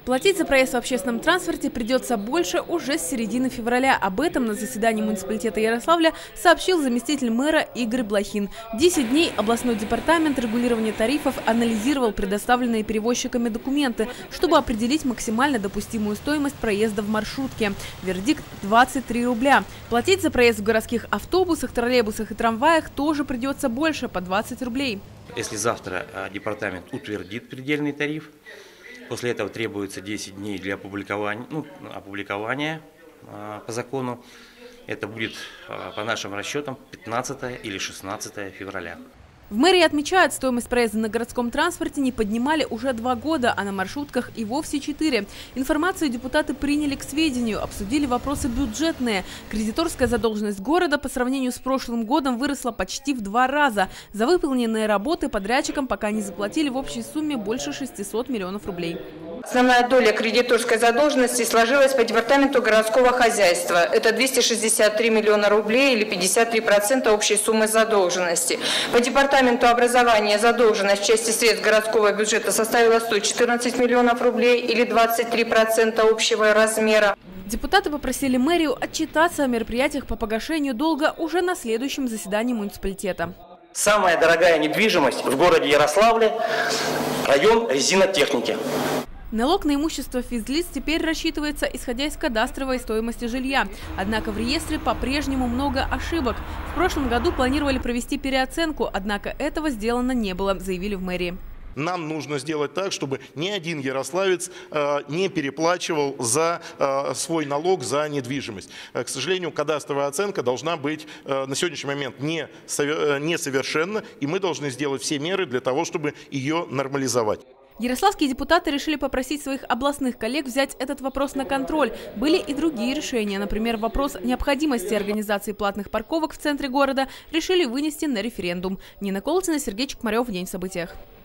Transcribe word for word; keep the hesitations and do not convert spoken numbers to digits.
Платить за проезд в общественном транспорте придется больше уже с середины февраля. Об этом на заседании муниципалитета Ярославля сообщил заместитель мэра Игорь Блохин. Десять дней областной департамент регулирования тарифов анализировал предоставленные перевозчиками документы, чтобы определить максимально допустимую стоимость проезда в маршрутке. Вердикт – двадцать три рубля. Платить за проезд в городских автобусах, троллейбусах и трамваях тоже придется больше – по двадцать рублей. Если завтра департамент утвердит предельный тариф, после этого требуется десять дней для опубликования, ну, опубликования э, по закону. Это будет, э, по нашим расчетам, пятнадцатое или шестнадцатое февраля. В мэрии отмечают, стоимость проезда на городском транспорте не поднимали уже два года, а на маршрутках и вовсе четыре. Информацию депутаты приняли к сведению, обсудили вопросы бюджетные. Кредиторская задолженность города по сравнению с прошлым годом выросла почти в два раза. За выполненные работы подрядчикам пока не заплатили в общей сумме больше шестисот миллионов рублей. Основная доля кредиторской задолженности сложилась по департаменту городского хозяйства. Это двести шестьдесят три миллиона рублей или пятьдесят три процента общей суммы задолженности. По департаменту образования задолженность в части средств городского бюджета составила сто четырнадцать миллионов рублей или двадцать три процента общего размера. Депутаты попросили мэрию отчитаться о мероприятиях по погашению долга уже на следующем заседании муниципалитета. Самая дорогая недвижимость в городе Ярославле – район резинотехники. Налог на имущество физлиц теперь рассчитывается, исходя из кадастровой стоимости жилья. Однако в реестре по-прежнему много ошибок. В прошлом году планировали провести переоценку, однако этого сделано не было, заявили в мэрии. Нам нужно сделать так, чтобы ни один ярославец э, не переплачивал за э, свой налог за недвижимость. Э, к сожалению, кадастровая оценка должна быть э, на сегодняшний момент не, э, несовершенна, и мы должны сделать все меры для того, чтобы ее нормализовать. Ярославские депутаты решили попросить своих областных коллег взять этот вопрос на контроль. Были и другие решения. Например, вопрос необходимости организации платных парковок в центре города решили вынести на референдум. Нина Колотина, Сергей Чекмарев. День в событиях.